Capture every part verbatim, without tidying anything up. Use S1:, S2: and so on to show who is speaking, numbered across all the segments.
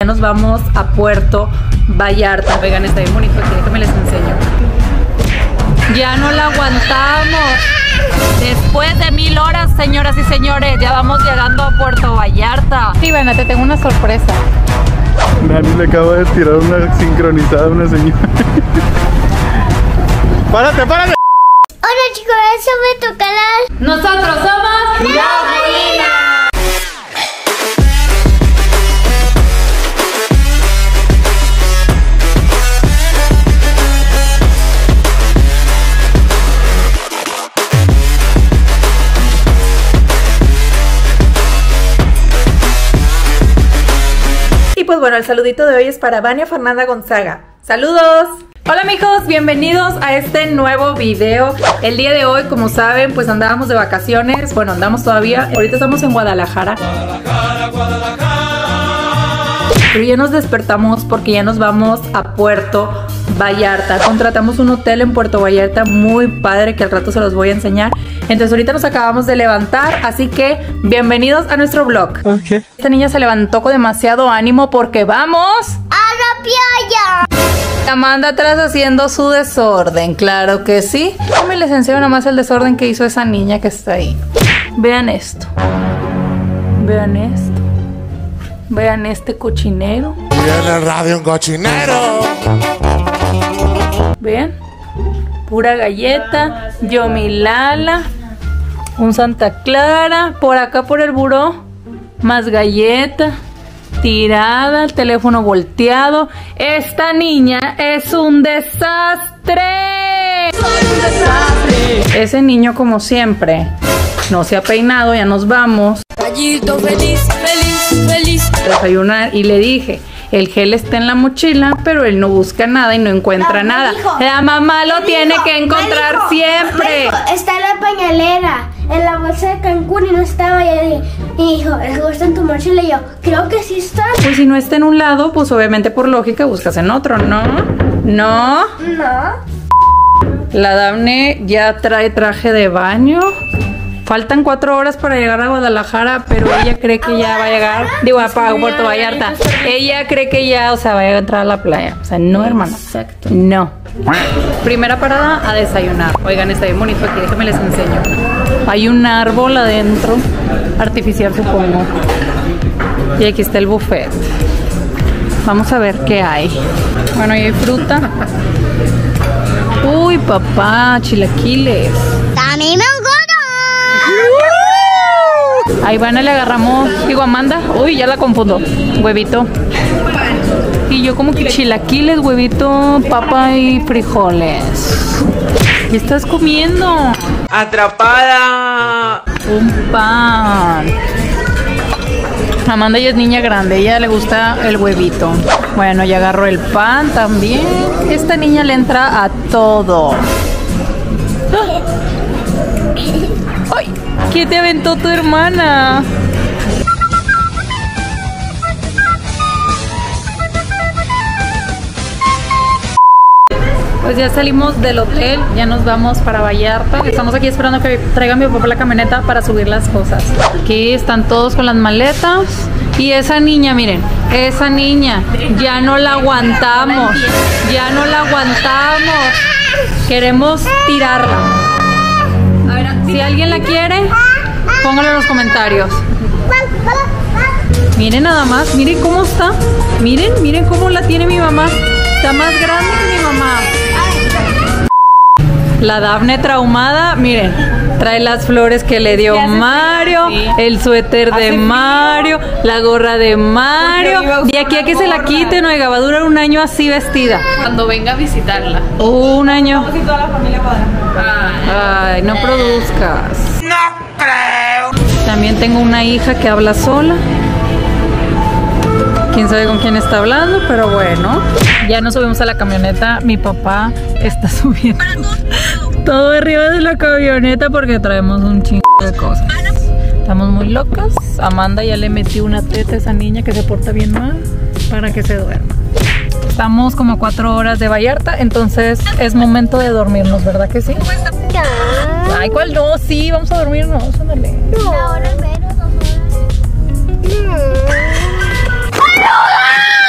S1: Nos vamos a Puerto Vallarta. Oigan, está bien bonito aquí, déjenme les enseño. Ya no la aguantamos. Después de mil horas, señoras y señores, ya vamos llegando a Puerto Vallarta. Sí, Ivana, te tengo una sorpresa.
S2: Dani le acaba de tirar una sincronizada a una señora. ¡Párate, párate!
S3: Hola chicos, eso me tu canal.
S1: Nosotros somos
S3: La Molina.
S1: Y pues bueno, el saludito de hoy es para Vania Fernanda Gonzaga. ¡Saludos! Hola amigos, bienvenidos a este nuevo video. El día de hoy, como saben, pues andábamos de vacaciones. Bueno, andamos todavía. Ahorita estamos en Guadalajara. Guadalajara, Guadalajara. Pero ya nos despertamos porque ya nos vamos a Puerto Vallarta. Contratamos un hotel en Puerto Vallarta muy padre que al rato se los voy a enseñar. Entonces ahorita nos acabamos de levantar, así que bienvenidos a nuestro vlog.
S2: Okay.
S1: Esta niña se levantó con demasiado ánimo porque vamos
S3: a la playa.
S1: Amanda atrás haciendo su desorden, claro que sí. Déjenme les enseño nomás el desorden que hizo esa niña que está ahí. Vean esto. Vean esto. Vean este cochinero.
S4: Viene el radio un cochinero.
S1: Vean. Pura galleta. Yomilala. Un Santa Clara. Por acá por el buró. Más galleta. Tirada, el teléfono volteado. Esta niña es un desastre. Soy un desastre. Ese niño, como siempre, no se ha peinado. Ya nos vamos.
S5: Gallito feliz, feliz, feliz.
S1: Desayunar y le dije, el gel está en la mochila, pero él no busca nada y no encuentra
S3: No,
S1: nada.
S3: dijo,
S1: la mamá lo tiene
S3: dijo,
S1: que encontrar
S3: me dijo,
S1: siempre.
S3: me dijo, está en la pañalera, en la bolsa de Cancún y no estaba. Y, y dijo, ¿el gel está en tu mochila? Y yo, creo que sí está.
S1: Pues si no está en un lado, pues obviamente por lógica buscas en otro, ¿no? No.
S3: No.
S1: La Dafne ya trae traje de baño. Faltan cuatro horas para llegar a Guadalajara, pero ella cree que ya va a llegar. Digo, a Puerto Vallarta. Ella cree que ya, o sea, va a entrar a la playa. O sea, no, hermana. Exacto. No. Primera parada, a desayunar. Oigan, está bien bonito aquí, déjenme les enseño. Hay un árbol adentro, artificial supongo. Y aquí está el buffet. Vamos a ver qué hay. Bueno, ahí hay fruta. Uy, papá, chilaquiles.
S3: También me engorda.
S1: A Ivana le agarramos, digo, Amanda. Uy, ya la confundo. Huevito. Y yo como que chilaquiles, huevito, papa y frijoles. ¿Qué estás comiendo?
S5: Atrapada.
S1: Un pan. Amanda ya es niña grande, ella le gusta el huevito. Bueno, ya agarró el pan también. Esta niña le entra a todo. ¡Ah! ¡Ay! ¿Qué te aventó tu hermana? Pues ya salimos del hotel, ya nos vamos para Vallarta. Estamos aquí esperando que traiga mi papá la camioneta para subir las cosas. Aquí están todos con las maletas. Y esa niña, miren, esa niña, ya no la aguantamos. Ya no la aguantamos. Queremos tirarla. A ver, si alguien la quiere, póngalo en los comentarios. Miren nada más, miren cómo está. Miren, miren cómo la tiene mi mamá. Está más grande que mi mamá. La Dafne traumada, miren, trae las flores que le dio Mario, el suéter de Mario, la gorra de Mario. Y aquí a que se la quiten, oiga, va a durar un año así vestida.
S5: Cuando venga a visitarla.
S1: Un año.
S5: Casi toda la familia Guadalajara.
S1: Ay, no produzcas.
S4: No creo.
S1: También tengo una hija que habla sola. Quién sabe con quién está hablando, pero bueno. Ya nos subimos a la camioneta. Mi papá está subiendo todo arriba de la camioneta porque traemos un chingo de cosas. Estamos muy locas. Amanda ya le metió una teta a esa niña que se porta bien mal para que se duerma. Estamos como cuatro horas de Vallarta, entonces es momento de dormirnos, ¿verdad que sí? Ay, ¿cuál no? Sí, vamos a dormirnos, ándale.
S3: Una hora menos, dos horas.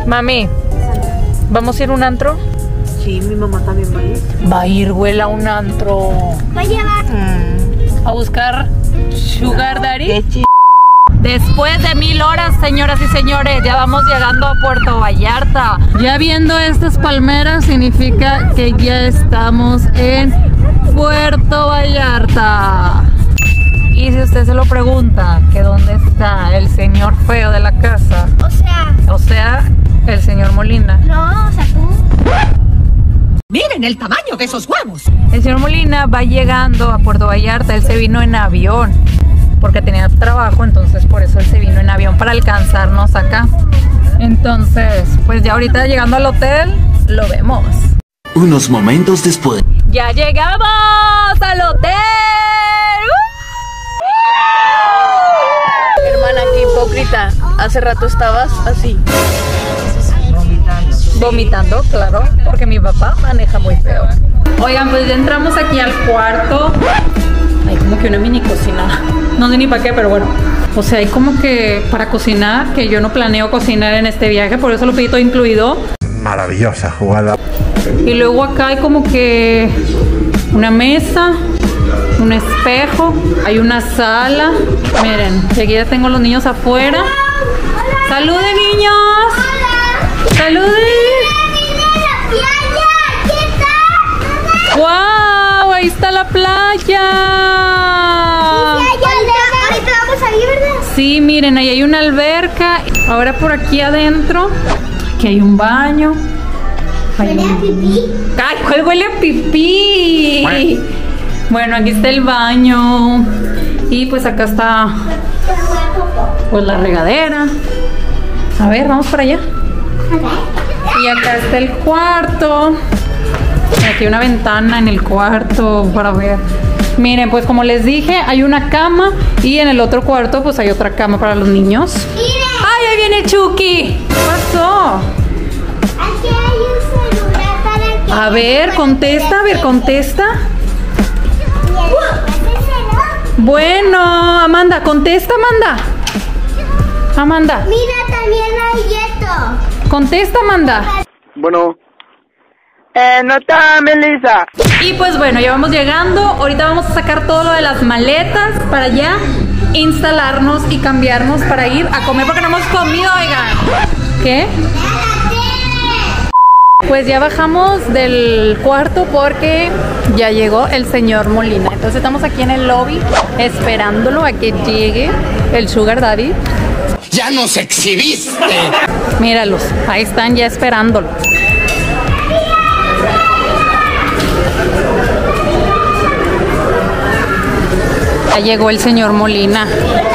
S1: Mami, ¿vamos a ir a un antro?
S6: Sí, mi mamá también va a ir.
S1: Va a ir, güey, a un antro.
S3: Va a llevar.
S1: A buscar Sugar Daddy. Después de mil horas, señoras y señores, ya vamos llegando a Puerto Vallarta. Ya viendo estas palmeras significa que ya estamos en Puerto Vallarta. Y si usted se lo pregunta, que dónde está el señor feo de la casa,
S3: O sea,
S1: o sea, el señor Molina.
S3: no, o sea, tú.
S6: Miren el tamaño de esos huevos.
S1: El señor Molina va llegando a Puerto Vallarta. Él se vino en avión porque tenía trabajo, entonces por eso él se vino en avión para alcanzarnos acá. Entonces, pues ya ahorita llegando al hotel, lo vemos.
S7: Unos momentos después.
S1: ¡Ya llegamos al hotel!
S5: Hermana, qué hipócrita. Hace rato estabas así.
S1: Vomitando, claro, porque mi papá maneja muy feo. Oigan, pues ya entramos aquí al cuarto. Hay como que una mini cocina. No sé ni para qué, pero bueno. O sea, hay como que para cocinar, que yo no planeo cocinar en este viaje, por eso lo pedí todo incluido.
S2: Maravillosa jugada.
S1: Y luego acá hay como que una mesa, un espejo, hay una sala. Miren, y aquí ya tengo los niños afuera. ¡Saluden, niños! ¡Saluden! ¡Wow! Ahí está la playa.
S3: Ahorita vamos a ir, ¿verdad?
S1: Sí, miren, ahí hay una alberca. Ahora por aquí adentro, aquí hay un baño. Hay
S3: ¿Huele a
S1: un...
S3: pipí?
S1: ¡Ay, cuál huele a pipí! Bueno, aquí está el baño. Y pues acá está pues la regadera. A ver, vamos para allá. Y acá está el cuarto. Aquí hay una ventana en el cuarto para ver. Miren, pues como les dije, hay una cama y en el otro cuarto pues hay otra cama para los niños. ¡Ay, ahí viene Chucky! ¿Qué pasó?
S3: Aquí hay un celular para que...
S1: A ver, contesta, a ver, contesta. Bueno, Amanda, contesta, Amanda. Amanda,
S3: Mira, también hay esto.
S1: contesta, Amanda.
S2: Bueno,
S6: Eh, no está Melissa.
S1: Y pues bueno, ya vamos llegando. Ahorita vamos a sacar todo lo de las maletas para ya instalarnos y cambiarnos para ir a comer porque no hemos comido, oigan. ¿Qué? Pues ya bajamos del cuarto porque ya llegó el señor Molina. Entonces estamos aquí en el lobby esperándolo a que llegue el Sugar Daddy.
S7: ¡Ya nos exhibiste!
S1: Míralos, ahí están ya esperándolo. Ya llegó el señor Molina.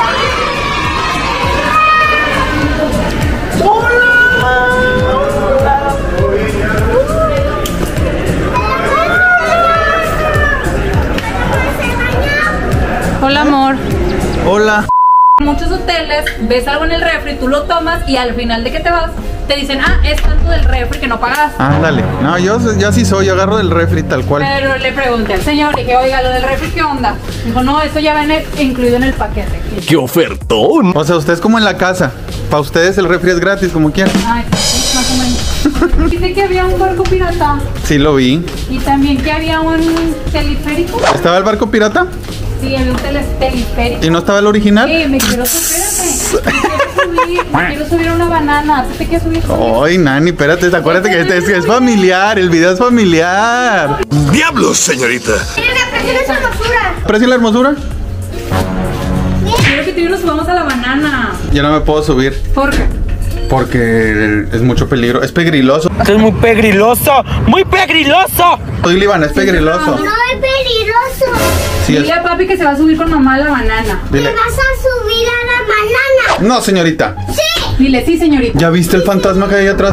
S1: Hola, amor.
S2: hola.
S1: En muchos hoteles ves algo en el refri, tú lo tomas y al final de que te vas te dicen, ah, es tanto del refri que no pagas.
S2: Ándale. No, yo, yo sí soy, yo agarro del refri tal cual.
S1: Pero le pregunté al señor, dije, oiga, lo del refri, ¿qué onda? Dijo, no, eso ya viene incluido en el paquete.
S7: ¡Qué ofertón!
S2: O sea, usted es como en la casa. Para ustedes el refri es gratis, como quieran.
S1: Ay, sí, más o menos. Dice que había un barco pirata
S2: Sí, lo vi.
S1: y también que había un teleférico.
S2: ¿Estaba el barco pirata?
S1: Sí, había un tele- teleférico.
S2: ¿Y no estaba el original?
S1: Sí, me quiero subir, espérate. Me quiero subir, me quiero subir a una banana. ¿Tú te quieres subir?
S2: Ay, Nani, espérate, acuérdate que este es, es familiar, el video es familiar.
S7: ¡Diablos, señorita!
S3: Miren, aprecia esa hermosura.
S2: ¿Aprecia la hermosura?
S1: Quiero que tú y yo nos subamos a la banana.
S2: Yo no me puedo subir
S1: ¿Por qué?
S2: porque es mucho peligro, es pegriloso.
S6: Esto es muy pegriloso, muy pegriloso.
S2: Soy Libana, es pegriloso.
S3: No es peligroso.
S2: Sí, es.
S1: Dile a papi que se va a subir con mamá a la banana.
S3: Te
S2: Dile.
S3: vas a subir a la banana.
S2: No, señorita.
S1: Dile, sí, señorita.
S2: ¿Ya viste el fantasma que hay ahí atrás?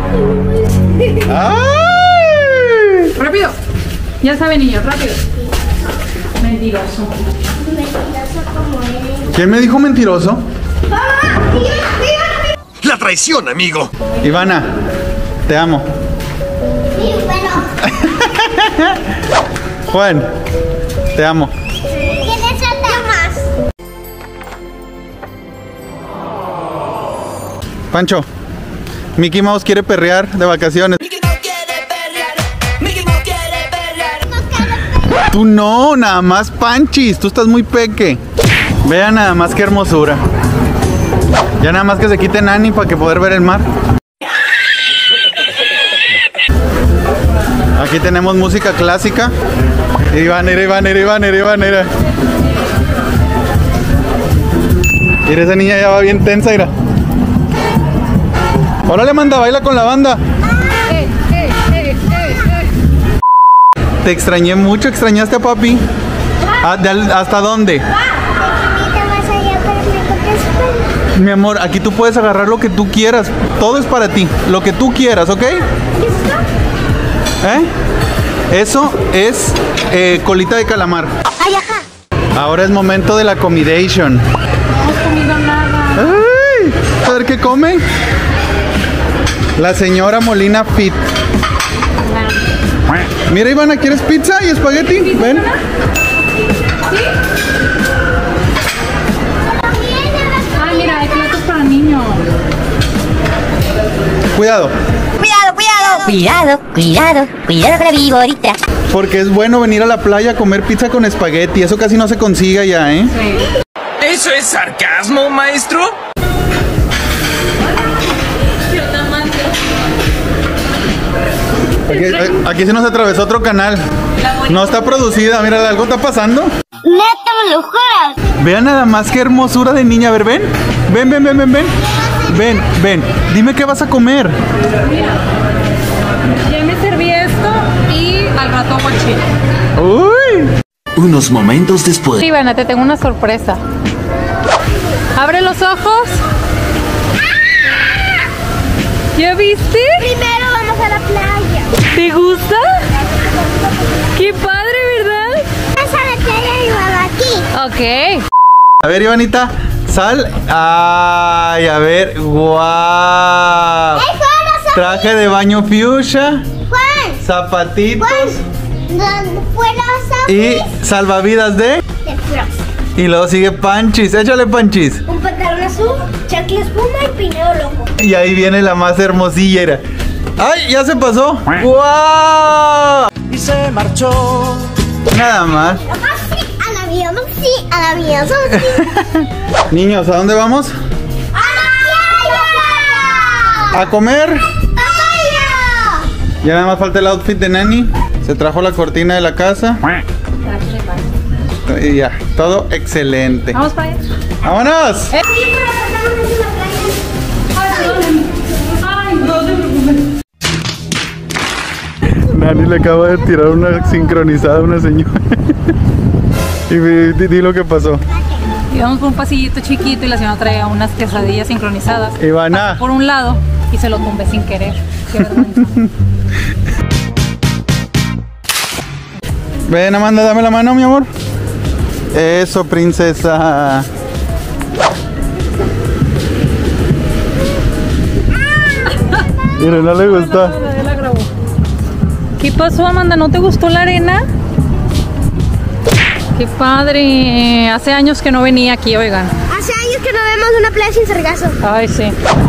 S2: ¡Ay!
S1: Rápido. Ya saben, niños, rápido. Mentiroso.
S3: Mentiroso como eres.
S2: ¿Quién me dijo mentiroso?
S3: ¡Mamá! ¡Mira, mira!
S7: ¡La traición, amigo!
S2: Ivana, te amo.
S3: Sí, bueno.
S2: Juan, te amo.
S3: ¿Quieres otra más?
S2: Pancho, Mickey Mouse quiere perrear de vacaciones. Tú no, nada más Panchis, tú estás muy peque. Vean nada más qué hermosura. Ya nada más que se quite Nani para que poder ver el mar. Aquí tenemos música clásica. Ivanera, Ivanera, Ivanera, Ivanera. Mira, esa niña ya va bien tensa, mira. Órale, manda, baila con la banda. Te extrañé mucho, extrañaste a papi. ¿A- de al- ¿Hasta dónde? Mi amor, aquí tú puedes agarrar lo que tú quieras. Todo es para ti, lo que tú quieras, ¿ok? ¿Eh? Eso es eh, colita de calamar. Ahora es momento de la comidation.
S1: No has comido nada.
S2: ¡Ay! A ver qué come. La señora Molina Fit. Mira, Ivana, ¿quieres pizza y espagueti? Ven.
S1: Ah, mira, hay platos para niños.
S2: Cuidado,
S8: Cuidado, cuidado. Cuidado, cuidado, cuidado con la viborita.
S2: porque es bueno venir a la playa a comer pizza con espagueti. Eso casi no se consigue allá, ¿eh?
S7: ¿Eso es sarcasmo, maestro?
S2: Aquí, aquí se nos atravesó otro canal. No está producida, mira, algo está pasando.
S3: Neta, me lo juras.
S2: Vean nada más qué hermosura de niña. A ver, ven. Ven, ven, ven, ven, ven. Ven, ven. Dime qué vas a comer.
S1: Ya me serví esto y al rato guachín.
S2: Uy.
S7: Unos momentos después.
S1: Sí, Ivana, te tengo una sorpresa. Abre los ojos. ¿Ya viste?
S3: Primero vamos a la playa.
S1: ¿Te gusta? Qué padre, ¿verdad?
S3: Vamos a la playa y vamos aquí.
S1: Ok.
S2: A ver, Ivanita, sal. Ay, a ver. Guau. Traje de baño fuchsia,
S3: Juan,
S2: zapatitos
S3: ¿dónde fue la
S2: y salvavidas de.
S3: de Frost?
S2: Y luego sigue Panchis. Échale, Panchis.
S3: Un pantalón azul, chacle espuma y pineo loco.
S2: Y ahí viene la más hermosilla. Era. ¡Ay! Ya se pasó. ¡Guau!
S4: Y se marchó.
S2: Nada más.
S3: Sí, al avión, sí, al avión, sí.
S2: Niños, ¿a dónde vamos?
S3: ¡A la playa!
S2: A comer.
S3: ¡Papaya!
S2: Ya nada más falta el outfit de Nani. Se trajo la cortina de la casa. Y ya, todo excelente.
S1: Vamos para allá.
S2: ¡Vámonos!
S3: Sí, pero pasamos en la playa.
S1: Ay, no te preocupes.
S2: Nani le acaba de tirar una sincronizada a una señora. Y di, di- di lo que pasó.
S1: Íbamos por un pasillito chiquito y la señora traía unas quesadillas sincronizadas.
S2: Ivana.
S1: Por un lado y se lo tumbé sin querer. Qué vergüenza.
S2: Ven, Amanda, dame la mano, mi amor. Eso, princesa. Mira, no le gusta.
S1: ¿Qué pasó, Amanda? ¿No te gustó la arena? Qué padre. Hace años que no venía aquí, oigan.
S3: Hace años que no vemos una playa sin sargazo.
S1: Ay, sí.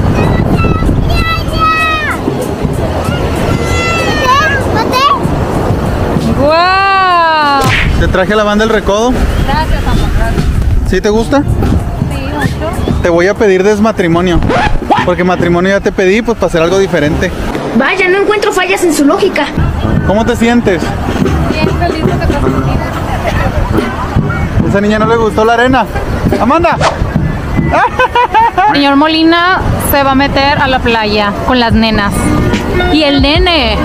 S1: ¡Guau!
S2: Te traje a la banda El Recodo.
S1: Gracias, amor. Gracias.
S2: ¿Sí te gusta?
S1: Sí, mucho.
S2: Te voy a pedir desmatrimonio. Porque matrimonio ya te pedí, pues para hacer algo diferente.
S3: Vaya, no encuentro fallas en su lógica.
S2: ¿Cómo te sientes?
S1: Bien feliz de que te
S2: ¿A esa niña no le gustó la arena? ¡Amanda!
S1: Señor Molina se va a meter a la playa con las nenas. Y el nene.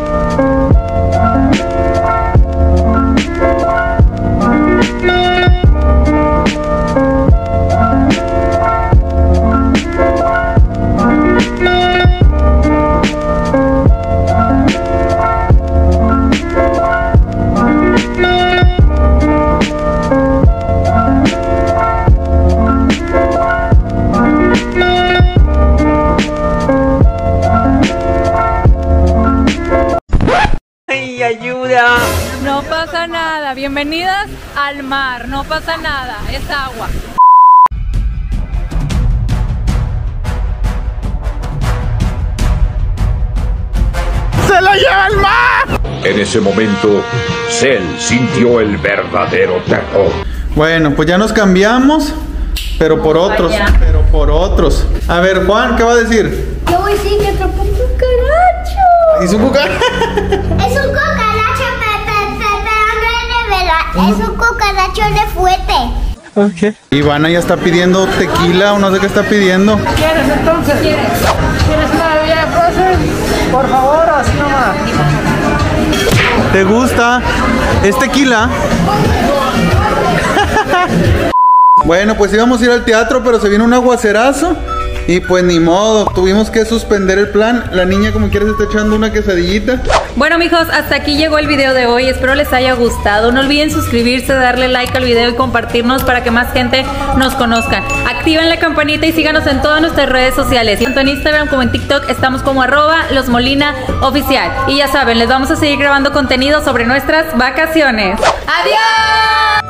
S1: No pasa nada, bienvenidas al mar, no pasa nada, es agua.
S2: ¡Se la lleva el mar!
S9: En ese momento, Cell sintió el verdadero terror.
S2: Bueno, pues ya nos cambiamos, pero por otros, pero por otros. A ver, Juan, ¿qué va a decir?
S3: Yo voy a decir que atrapó un cucaracho.
S2: ¿Y su cucaracho?
S3: Es un cucaracho, pero no es de verdad. Es un cucaracho de fuerte.
S2: Ok. Ivana ya está pidiendo tequila o no sé qué está pidiendo.
S1: ¿Quieres entonces? ¿Quieres? ¿Quieres una bebida Frozen?
S4: Por favor, así nomás.
S2: ¿Te gusta? ¿Es tequila? Bueno, pues íbamos a ir al teatro, pero se vino un aguacerazo. Y pues ni modo, tuvimos que suspender el plan. La niña como quiera se está echando una quesadillita.
S1: Bueno, mijos, hasta aquí llegó el video de hoy. Espero les haya gustado. No olviden suscribirse, darle like al video y compartirnos para que más gente nos conozcan. Activen la campanita y síganos en todas nuestras redes sociales. Tanto en Instagram como en TikTok estamos como arroba Los Molina Oficial. Y ya saben, les vamos a seguir grabando contenido sobre nuestras vacaciones. ¡Adiós!